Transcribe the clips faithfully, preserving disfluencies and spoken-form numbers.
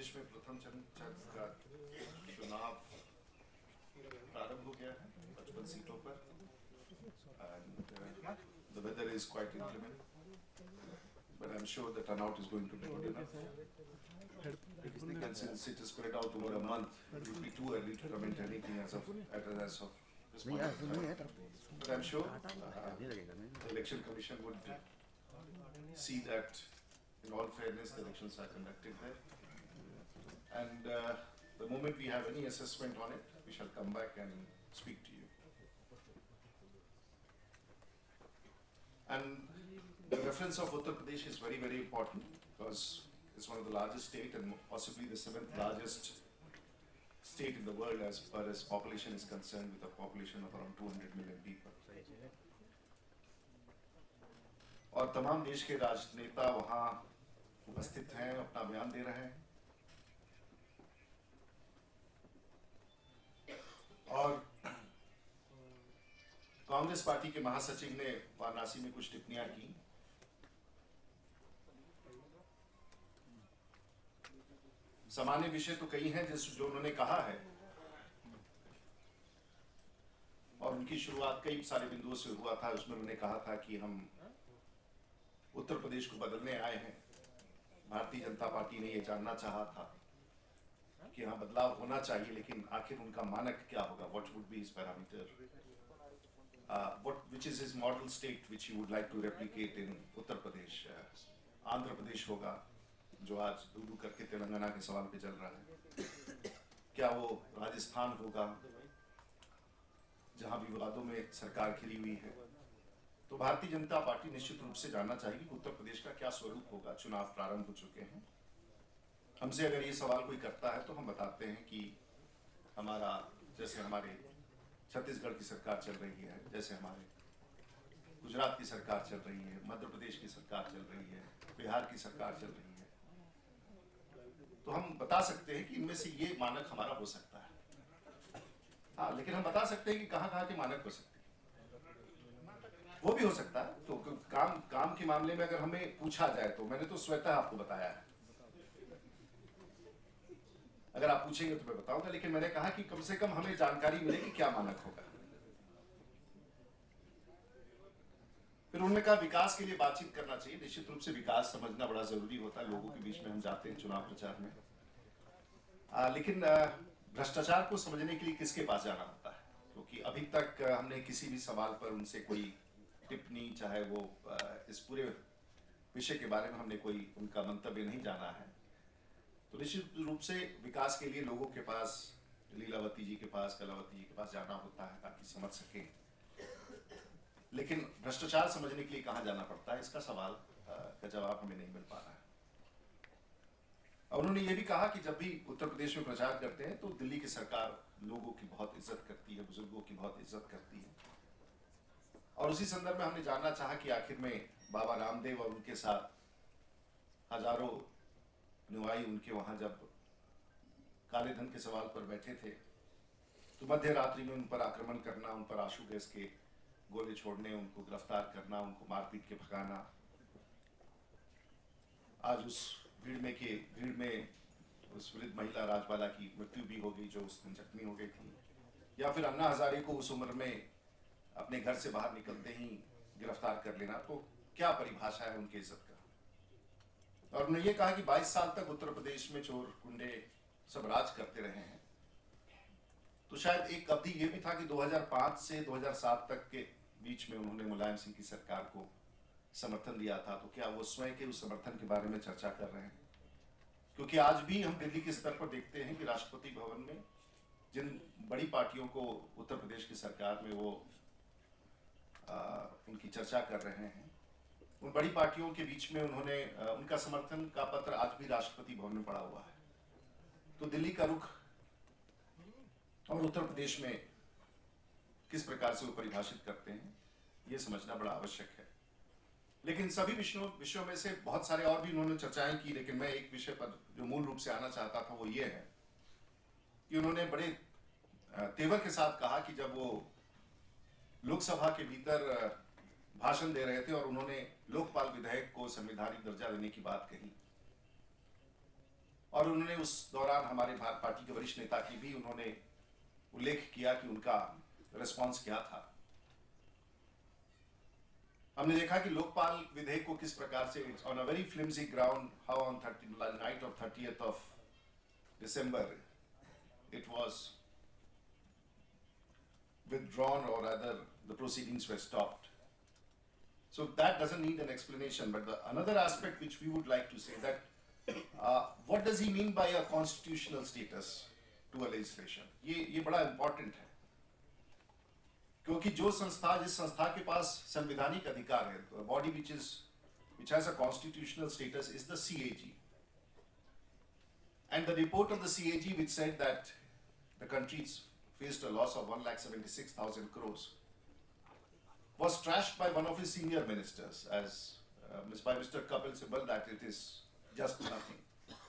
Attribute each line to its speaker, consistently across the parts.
Speaker 1: प्रदेश में प्रथम चरण का चुनाव प्रारंभ हो गया है पचपन सीटों पर and uh, the weather is quite inclement, but I'm sure the turnout is going to be good enough. And since it is spread out over a month, it would be too early to comment anything as of as of this point in time. But I'm sure uh, the election commission would see that, in all fairness, the elections are conducted there. And uh, the moment we have any assessment on it, we shall come back and speak to you. And the reference of Uttar Pradesh is very, very important because it's one of the largest state and possibly the seventh largest state in the world as far as population is concerned, with a population of around two hundred million people. और तमाम देश के राजनेता वहाँ उपस्थित हैं, अपना बयान दे रहे हैं। और कांग्रेस पार्टी के महासचिव ने वाराणसी में कुछ टिप्पणियां की। सामान्य विषय तो कई हैं जिस जो उन्होंने कहा है, और उनकी शुरुआत कई सारे बिंदुओं से हुआ था। उसमें उन्होंने कहा था कि हम उत्तर प्रदेश को बदलने आए हैं। भारतीय जनता पार्टी ने ये जानना चाहा था कि हाँ, बदलाव होना चाहिए, लेकिन आखिर उनका मानक क्या होगा? What would be his parameter? Uh, what, which is his model state which he would like to replicate in Uttar Pradesh? Uh, Andhra Pradesh होगा, जो आज दूर करके तेलंगाना के सवाल पे चल रहा है। क्या वो राजस्थान होगा, जहां भी विवादों में सरकार खिली हुई है? तो भारतीय जनता पार्टी निश्चित रूप से जानना चाहेगी कि उत्तर प्रदेश का क्या स्वरूप होगा। चुनाव प्रारंभ हो चुके हैं। हमसे अगर ये सवाल कोई करता है तो हम बताते हैं कि हमारा, जैसे हमारे छत्तीसगढ़ की सरकार चल रही है, जैसे हमारे गुजरात की सरकार चल रही है, मध्य प्रदेश की सरकार चल रही है, बिहार की सरकार चल रही है, तो हम बता सकते हैं कि इनमें से ये मानक हमारा हो सकता है। हाँ, लेकिन हम बता सकते हैं कि कहाँ कहाँ के मानक हो सकते हैं, वो भी हो सकता है। तो काम काम के मामले में अगर हमें पूछा जाए तो मैंने तो स्वतः आपको बताया है। अगर आप पूछेंगे तो मैं बताऊंगा, लेकिन मैंने कहा कि कम से कम हमें जानकारी मिले कि क्या मानक होगा। फिर उन्होंने कहा विकास के लिए बातचीत करना चाहिए। निश्चित रूप से विकास समझना बड़ा जरूरी होता है। लोगों के बीच में हम जाते हैं चुनाव प्रचार में, आ, लेकिन भ्रष्टाचार को समझने के लिए किसके पास जाना होता है? क्योंकि अभी तक हमने किसी भी सवाल पर उनसे कोई टिप्पणी, चाहे वो आ, इस पूरे विषय के बारे में हमने कोई उनका मंतव्य नहीं जाना है। तो निश्चित रूप से विकास के लिए लोगों के पास, लीलावती जी के पास, कलावती जी के पास जाना होता है ताकि समझ सके। लेकिन भ्रष्टाचार समझने के लिए कहाँ जाना पड़ता है, इसका सवाल का जवाब हमें नहीं मिल पा रहा है। और उन्होंने ये भी कहा कि जब भी उत्तर प्रदेश में प्रचार करते हैं तो दिल्ली की सरकार लोगों की बहुत इज्जत करती है, बुजुर्गों की बहुत इज्जत करती है। और उसी संदर्भ में हमने जानना चाहा कि आखिर में बाबा रामदेव और उनके साथ हजारों अनुयायी उनके वहां जब काले धन के सवाल पर बैठे थे तो मध्य रात्रि में उन पर आक्रमण करना, उन पर आंसू गैस के गोले छोड़ने, उनको गिरफ्तार करना, उनको मारपीट के भगाना, आज उस भीड़ में के भीड़ में उस वृद्ध महिला राजबाला की मृत्यु भी हो गई जो उस दिन जख्मी हो गई थी, या फिर अन्ना हजारे को उस उम्र में अपने घर से बाहर निकलते ही गिरफ्तार कर लेना, तो क्या परिभाषा है उनकी इज्जत का? और उन्होंने ये कहा कि बाईस साल तक उत्तर प्रदेश में चोर गुंडे सब राज करते रहे हैं। तो शायद एक अवधि ये भी था कि दो हज़ार पाँच से दो हज़ार सात तक के बीच में उन्होंने मुलायम सिंह की सरकार को समर्थन दिया था। तो क्या वो स्वयं के उस समर्थन के बारे में चर्चा कर रहे हैं? क्योंकि आज भी हम दिल्ली के स्तर पर देखते हैं कि राष्ट्रपति भवन में जिन बड़ी पार्टियों को उत्तर प्रदेश की सरकार में वो आ, उनकी चर्चा कर रहे हैं, उन बड़ी पार्टियों के बीच में उन्होंने आ, उनका समर्थन का पत्र आज भी राष्ट्रपति भवन में पड़ा हुआ है। तो दिल्ली का रुख और उत्तर प्रदेश में किस प्रकार से वो परिभाषित करते हैं, ये समझना बड़ा आवश्यक है। लेकिन सभी विषयों विषयों में से बहुत सारे और भी उन्होंने चर्चाएं की, लेकिन मैं एक विषय पर जो मूल रूप से आना चाहता था वो ये है कि उन्होंने बड़े तेवर के साथ कहा कि जब वो लोकसभा के भीतर भाषण दे रहे थे और उन्होंने लोकपाल विधेयक को संवैधानिक दर्जा देने की बात कही, और और उन्होंने उस दौरान हमारे भारत पार्टी के वरिष्ठ नेता की भी उन्होंने उल्लेख किया कि उनका रिस्पांस क्या था। हमने देखा कि लोकपाल विधेयक को किस प्रकार से on a very flimsy ground, how on night of thirtieth of December it was withdrawn, or rather the proceedings were stopped. So that doesn't need an explanation, but the another aspect which we would like to say that uh, what does he mean by a constitutional status to a legislation? ये ये बड़ा important है, क्योंकि जो संस्था जिस संस्था के पास संवैधानिक अधिकार है, तो body which is which has a constitutional status is the C A G. And the report of the C A G which said that the country faced a loss of one lakh seventy-six thousand crores was trashed by one of his senior ministers as uh, by Mister Kapil Sibal that it is just nothing.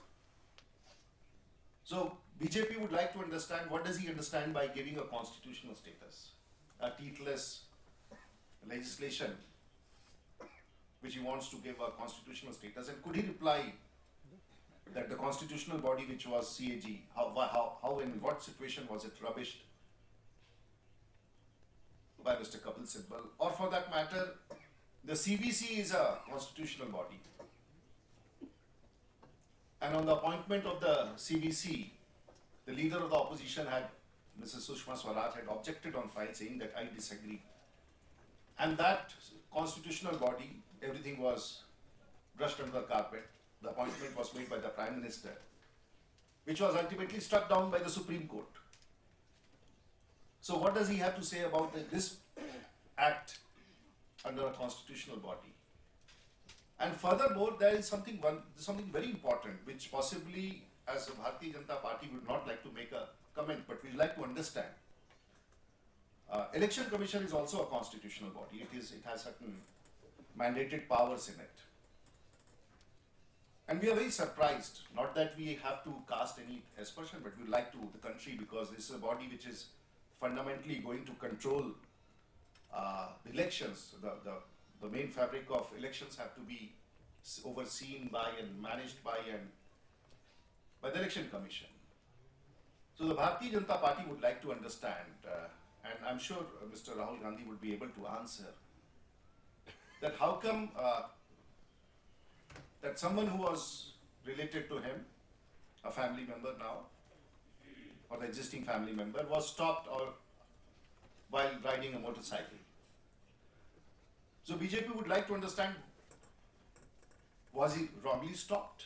Speaker 1: So B J P would like to understand what does he understand by giving a constitutional status, a teethless legislation which he wants to give a constitutional status, and could he reply that the constitutional body which was C A G, how, how, how in what situation was it rubbished by Mister Kapil Sibal, or for that matter, the C V C is a constitutional body, and on the appointment of the C V C, the leader of the opposition had, Missus Sushma Swaraj, had objected on file saying that I disagree, and that constitutional body, everything was brushed under the carpet. The appointment was made by the Prime Minister, which was ultimately struck down by the Supreme Court. So what does he have to say about this act under a constitutional body? And furthermore, there is something one something very important which possibly as a Bharatiya Janata Party would not like to make a comment, but we'd like to understand. Uh, Election Commission is also a constitutional body. It is it has certain mandated powers in it. And we are very surprised, not that we have to cast any aspersion, but we would like to, the country, because this is a body which is fundamentally going to control uh, the elections. The, the, the main fabric of elections have to be overseen by and managed by and by the Election Commission. So the Bharatiya Janata Party would like to understand, uh, and I'm sure uh, Mister Rahul Gandhi would be able to answer, that how come uh, that someone who was related to him, a family member now, or the existing family member, was stopped or while riding a motorcycle. So B J P would like to understand, was he wrongly stopped?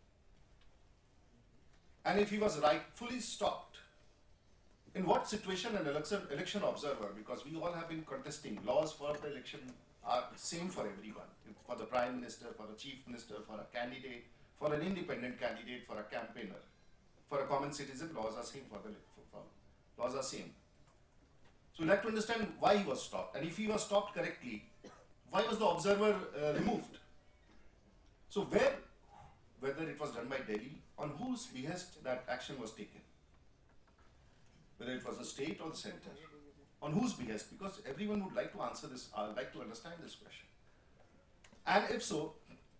Speaker 1: And if he was rightfully stopped, in what situation an election, election observer, because we all have been contesting laws for the election are same for everyone, for the Prime Minister, for a Chief Minister, for a candidate, for an independent candidate, for a campaigner, for a common citizen, laws are same for the for, for, laws are same. So we'd like to understand why he was stopped, and if he was stopped correctly, why was the observer uh, removed? So where, whether it was done by Delhi, on whose behest that action was taken, whether it was the state or the center, on whose behest? Because everyone would like to answer this, I would like to understand this question. And if so,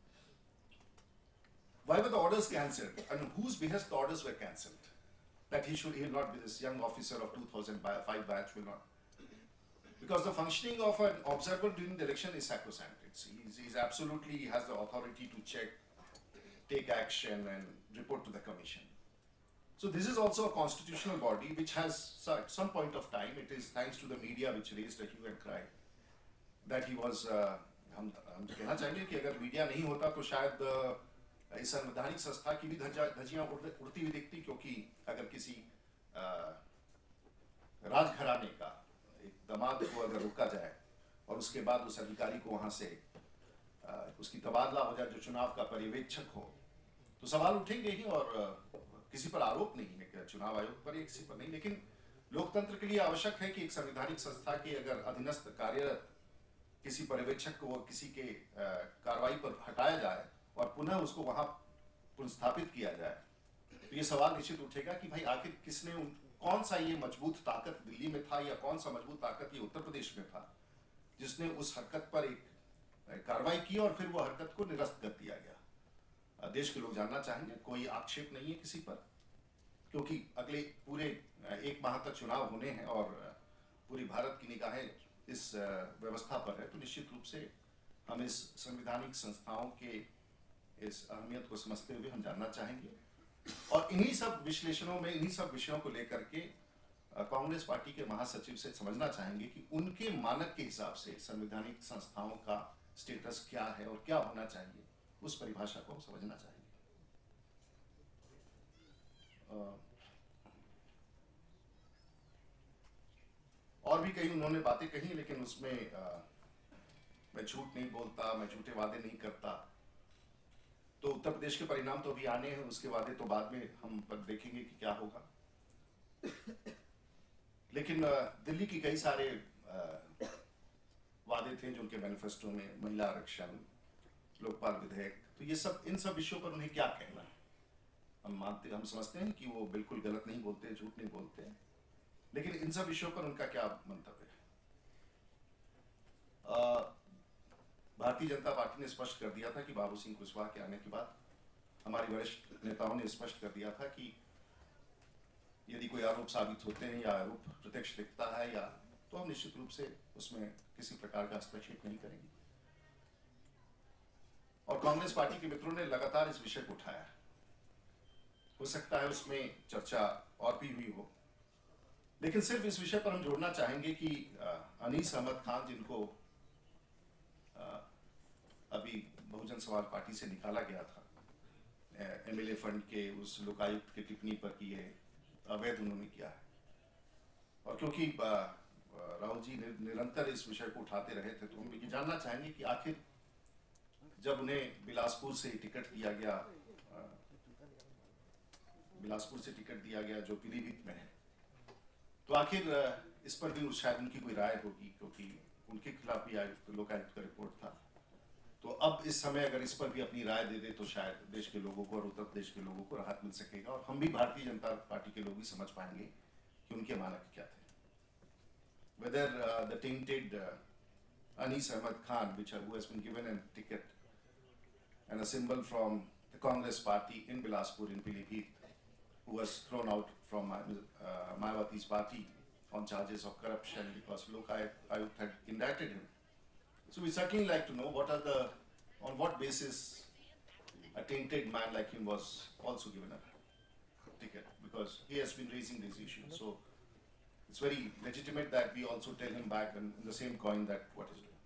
Speaker 1: why were the orders cancelled? And on whose behest the orders were cancelled? That he should, he will not be this young officer of two thousand five batch will not. Because the functioning of an observer during the election is sacrosanct. It's, he's, he's absolutely, he has the authority to check, take action and report to the commission. So this is also a constitutional body which has, at some point of time, it is thanks to the media which raised a hue and cry, that he was, uh, हम हम कहना चाहेंगे कि अगर media नहीं होता तो शायद uh, इस संवैधानिक संस्था की भी धज्जियां उड़ती हुई दिखती, क्योंकि अगर किसी राजघराने का एक दामाद को अगर रोका जाए और उसके बाद उस अधिकारी को वहां से उसकी तबादला हो जाए जो चुनाव का पर्यवेक्षक हो, तो सवाल उठेंगे ही। और किसी पर आरोप नहीं है कि चुनाव आयोग पर या किसी पर नहीं, लेकिन लोकतंत्र के लिए आवश्यक है कि एक संवैधानिक संस्था के अगर अधीनस्थ कार्यरत किसी पर्यवेक्षक को किसी के कार्रवाई पर हटाया जाए और पुनः उसको वहां पुनर्स्थापित किया जाए, तो ये सवाल निश्चित उठेगा कि भाई आखिर किसने, कौन सा ये मजबूत ताकत दिल्ली में था या कौन सा मजबूत ताकत ये उत्तर प्रदेश में था जिसने उस हरकत पर एक कार्रवाई की और फिर वो हरकत को निरस्त कर दिया गया। देश के लोग जानना चाहेंगे। कोई आक्षेप नहीं है किसी पर, क्योंकि अगले पूरे एक माह तक चुनाव होने हैं और पूरी भारत की निगाहें इस व्यवस्था पर है, तो निश्चित रूप से हम इस संवैधानिक संस्थाओं के इस अहमियत को समझते हुए हम जानना चाहेंगे। और इन्हीं सब विश्लेषणों में, इन्हीं सब विषयों को लेकर के कांग्रेस पार्टी के महासचिव से समझना चाहेंगे कि उनके मानक के हिसाब से संवैधानिक संस्थाओं का स्टेटस क्या है और क्या होना चाहिए, उस परिभाषा को हम समझना चाहेंगे। और भी कई उन्होंने बातें कही, लेकिन उसमें आ, मैं झूठ नहीं बोलता, मैं झूठे वादे नहीं करता। तो उत्तर प्रदेश के परिणाम तो अभी आने हैं, उसके वादे तो बाद में हम पर देखेंगे कि क्या होगा। लेकिन दिल्ली की कई सारे वादे थे जो उनके मैनिफेस्टो में, महिला आरक्षण, लोकपाल विधेयक, तो ये सब, इन सब विषयों पर उन्हें क्या कहना है। हम मानते, हम समझते हैं कि वो बिल्कुल गलत नहीं बोलते, झूठ नहीं बोलते, लेकिन इन सब विषयों पर उनका क्या मंतव्य है। भारतीय जनता पार्टी ने स्पष्ट कर दिया था कि बाबू सिंह कुशवाहा के आने के बाद हमारे वरिष्ठ नेताओं ने स्पष्ट कर दिया था कि यदि कोई आरोप साबित होते हैं या आरोप प्रत्यक्ष दिखता है या, तो हम निश्चित रूप से उसमें किसी प्रकार का हस्तक्षेप नहीं करेंगे। और कांग्रेस पार्टी के मित्रों ने लगातार इस विषय को उठाया। हो सकता है उसमें चर्चा और भी हुई हो, लेकिन सिर्फ इस विषय पर हम जोड़ना चाहेंगे कि अनीस अहमद खान, जिनको अभी बहुजन समाज पार्टी से निकाला गया था एमएलए फंड के उस लोकायुक्त की टिप्पणी पर कि ये अवैध उन्होंने किया है, और क्योंकि राहुल जी निरंतर इस विषय को उठाते रहे थे, तो हम ये जानना चाहेंगे कि आखिर जब उन्हें बिलासपुर से टिकट दिया गया, बिलासपुर से टिकट दिया गया जो पीलीभीत में है, तो आखिर इस पर भी शायद उनकी कोई राय होगी, क्योंकि उनके खिलाफ भी आयुक्त, लोकायुक्त का रिपोर्ट था। तो अब इस समय अगर इस पर भी अपनी राय दे दे तो शायद देश के लोगों को और उत्तर प्रदेश के लोगों को राहत मिल सकेगा, और हम भी भारतीय जनता पार्टी के लोग भी समझ पाएंगे कि उनके मानक क्या थे। Whether uh, the tainted uh, Anis Ahmad Khan, which uh, who has been given a ticket and a symbol from the Congress party in Bilaspur in Pilibhit, who was thrown out from uh, uh, Mayawati's party on charges of corruption because Lokayukt had indicted him. So we certainly like to know what are the, on what basis a tainted man like him was also given a ticket, because he has been raising these issues. So it's very legitimate that we also tell him back in, in the same coin that what is doing.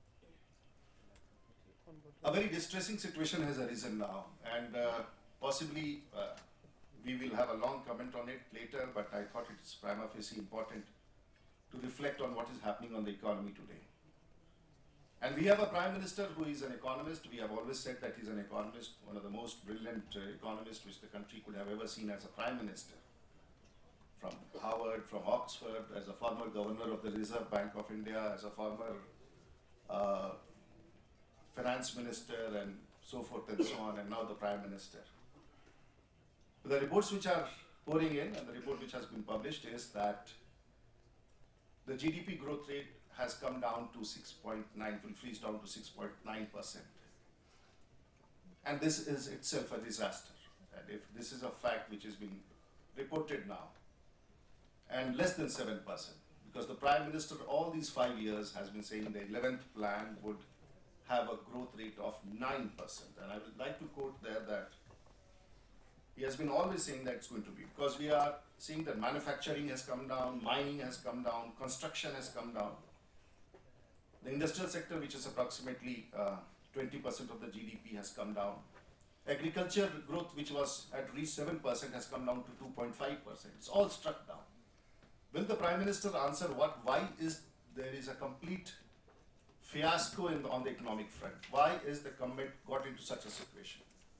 Speaker 1: A very distressing situation has arisen now, and uh, possibly uh, we will have a long comment on it later, but I thought it is prima facie important to reflect on what is happening on the economy today. And we have a Prime Minister who is an economist. We have always said that he's an economist, one of the most brilliant uh, economists which the country could have ever seen as a Prime Minister. From Harvard, from Oxford, as a former governor of the Reserve Bank of India, as a former uh, finance minister, and so forth and so on, and now the Prime Minister. The reports which are pouring in, and the report which has been published, is that the G D P growth rate has come down to six point nine, will freeze down to six point nine percent. And this is itself a disaster. And if this is a fact which is being reported now, and less than seven percent, because the Prime Minister all these five years has been saying the eleventh plan would have a growth rate of nine percent. And I would like to quote there that he has been always saying that it's going to be, because we are seeing that manufacturing has come down, mining has come down, construction has come down. The industrial sector, which is approximately twenty percent uh, of the G D P, has come down. Agriculture growth, which was at least seven percent, has come down to two point five percent. It's all struck down. Will the Prime Minister answer what, why is there is a complete fiasco in the, on the economic front? Why is the government got into such a situation?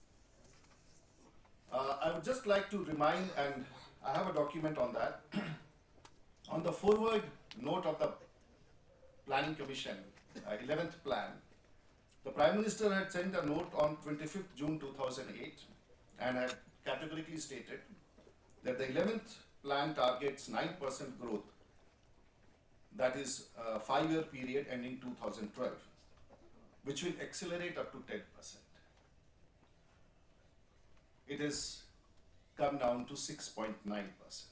Speaker 1: Uh, I would just like to remind, and I have a document on that, on the forward note of the Planning Commission, uh, eleventh plan, the Prime Minister had sent a note on twenty-fifth June two thousand eight and had categorically stated that the eleventh plan targets nine percent growth, that is a five-year period ending two thousand twelve, which will accelerate up to ten percent. it has come down to six point nine percent.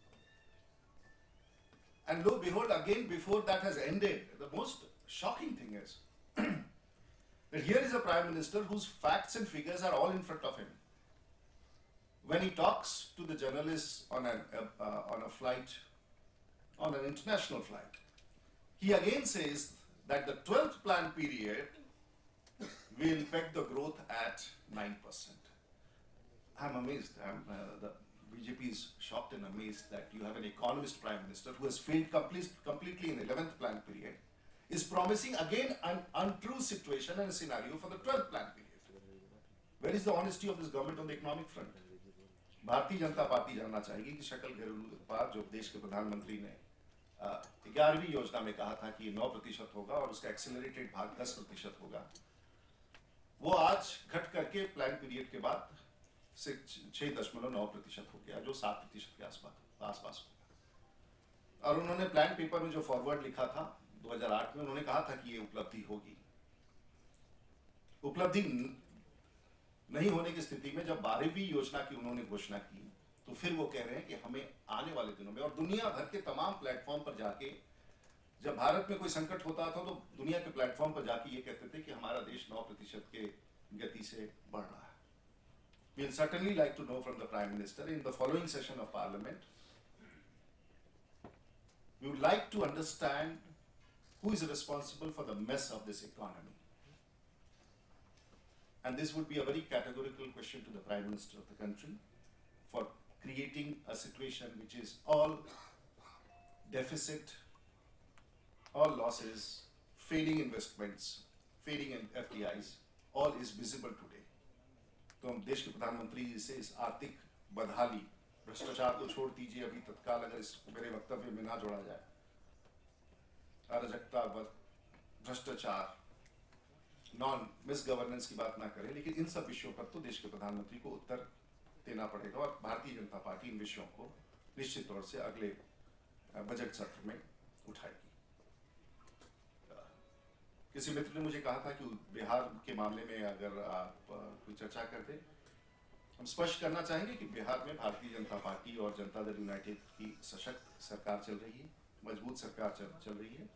Speaker 1: And lo and behold, again, before that has ended, the most shocking thing is that here is a Prime Minister whose facts and figures are all in front of him. When he talks to the journalists on, an, uh, uh, on a flight, on an international flight, he again says that the twelfth plan period will peg the growth at nine percent. I'm amazed. I'm, uh, the B J P is shocked and amazed that you have an economist Prime Minister who has failed complete, completely in the eleventh plan period, is promising again an untrue situation and a scenario for the twelfth plan period. Where is the honesty of this government on the economic front? Bharatiya Janata party जानना चाहेगी कि शकल घरेलू उत्पाद जो देश के प्रधानमंत्री ने ग्यारहवीं योजना में कहा था कि नौ प्रतिशत होगा और उसका एक्सेलरेटेड भाग दस प्रतिशत होगा, वो आज घट करके प्लान पीरियड के बाद से छह दशमलव नौ प्रतिशत हो गया, जो सात प्रतिशत के आसपास आसपास होगा। और उन्होंने प्लान पेपर में जो फॉरवर्ड लिखा था दो हज़ार आठ में, उन्होंने कहा था कि ये उपलब्धि होगी। उपलब्धि नहीं होने की स्थिति में जब बारहवीं योजना की उन्होंने घोषणा की, तो फिर वो कह रहे हैं कि हमें आने वाले दिनों में, और दुनिया भर के तमाम प्लेटफॉर्म पर जाके, जब भारत में कोई संकट होता था तो दुनिया के प्लेटफॉर्म पर जाके ये कहते थे कि हमारा देश नौ प्रतिशत के गति से बढ़ रहा है। We'll certainly like to know from the Prime Minister in the following session of Parliament, we would like to understand who is responsible for the mess of this economy. And this would be a very categorical question to the Prime Minister of the country for creating a situation which is all deficit, all losses, fading investments, fading F D Is, all is visible today. तो हम देश के प्रधानमंत्री जी से इस आर्थिक बदहाली, भ्रष्टाचार को छोड़ दीजिए अभी तत्काल, अगर इस मेरे वक्तव्य में ना जोड़ा जाए, अराजकता, भ्रष्टाचार, नॉन मिस गवर्नेंस की बात ना करें, लेकिन इन सब विषयों पर तो देश के प्रधानमंत्री को उत्तर देना पड़ेगा और भारतीय जनता पार्टी इन विषयों को निश्चित तौर से अगले बजट सत्र में उठाएगी। किसी मित्र ने मुझे कहा था कि बिहार के मामले में अगर आप कोई चर्चा करते, हम स्पष्ट करना चाहेंगे कि बिहार में भारतीय जनता पार्टी और जनता दल यूनाइटेड की सशक्त सरकार चल रही है, मजबूत सरकार चल, चल रही है।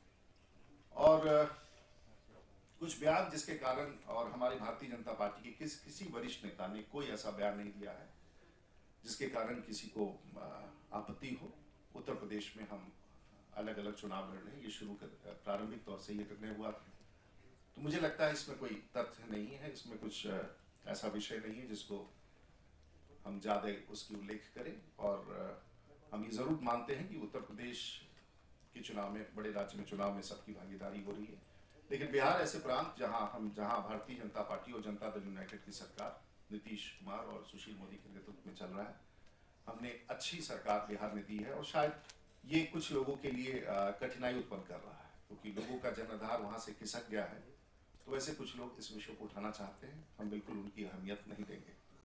Speaker 1: और कुछ बयान जिसके कारण, और हमारी भारतीय जनता पार्टी के किस किसी वरिष्ठ नेता ने कोई ऐसा बयान नहीं दिया है जिसके कारण किसी को आपत्ति हो। उत्तर प्रदेश में हम अलग अलग चुनाव लड़ रहे हैं, ये शुरू कर प्रारंभिक तौर से ये निर्णय हुआ था, तो मुझे लगता है इसमें कोई तथ्य नहीं है, इसमें कुछ ऐसा विषय नहीं है जिसको हम ज़्यादा उसकी उल्लेख करें। और हम ये ज़रूर मानते हैं कि उत्तर प्रदेश के चुनाव में, बड़े राज्य में चुनाव में सबकी भागीदारी हो रही है, लेकिन बिहार ऐसे प्रांत जहां हम जहां भारतीय जनता पार्टी और जनता दल यूनाइटेड की सरकार नीतीश कुमार और सुशील मोदी के नेतृत्व में चल रहा है, हमने अच्छी सरकार बिहार में दी है। और शायद ये कुछ लोगों के लिए कठिनाई उत्पन्न कर रहा है, क्योंकि लोगों का जनाधार वहां से खिसक गया है, तो वैसे कुछ लोग इस विषय को उठाना चाहते हैं, हम बिल्कुल उनकी अहमियत नहीं देंगे।